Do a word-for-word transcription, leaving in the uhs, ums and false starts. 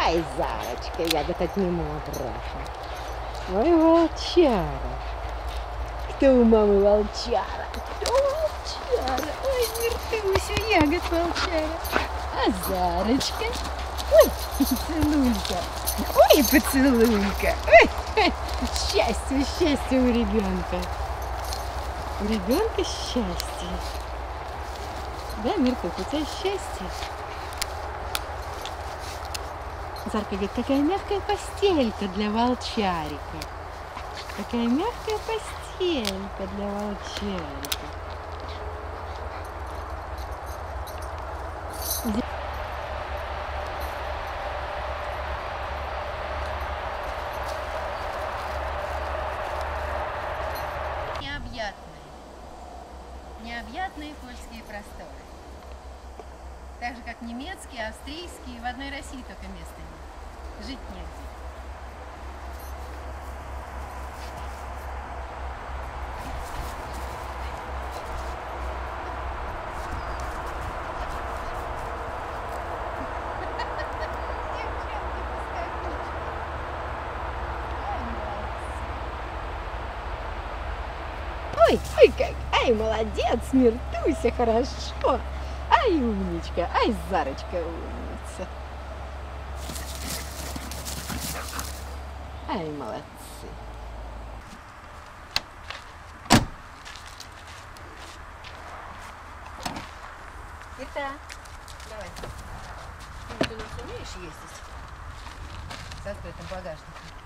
Ай, Зарочка, я вот отниму обратно. Ой, волчара. Кто у мамы волчара? Кто волчара? Ой, Мертуся, ягод волчара. А Зарочка? Ой, поцелуйка. Ой, поцелуйка. Ой, счастье, счастье у ребенка. У ребенка счастье. Да, Мертух, у тебя счастье? Зарка говорит, какая мягкая постелька для волчарика. Какая мягкая постелька для волчарика. Необъятные, необъятные польские просторы. Так же, как немецкие, австрийские, в одной России только места нет. Жить негде. Ой, ой, как, ай, молодец, Мертуся, хорошо. Ай, умничка, ай, Зарочка, умница. Ай, молодцы. Итак, давай. Ну, ты у нас умеешь ездить с открытым багажником?